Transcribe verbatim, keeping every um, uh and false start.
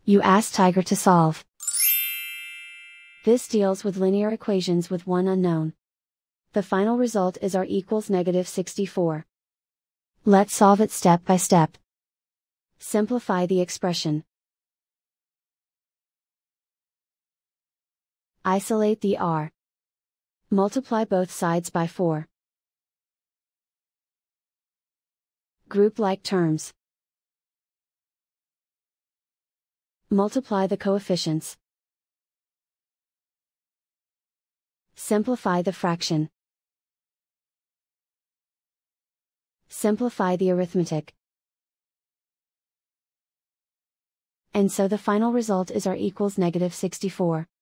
You ask Tiger to solve. This deals with linear equations with one unknown. The final result is r equals negative sixty-four. Let's solve it step by step. Simplify the expression. Isolate the r. Multiply both sides by four. Group like terms. Multiply the coefficients. Simplify the fraction. Simplify the arithmetic. And so the final result is r equals negative sixty-four.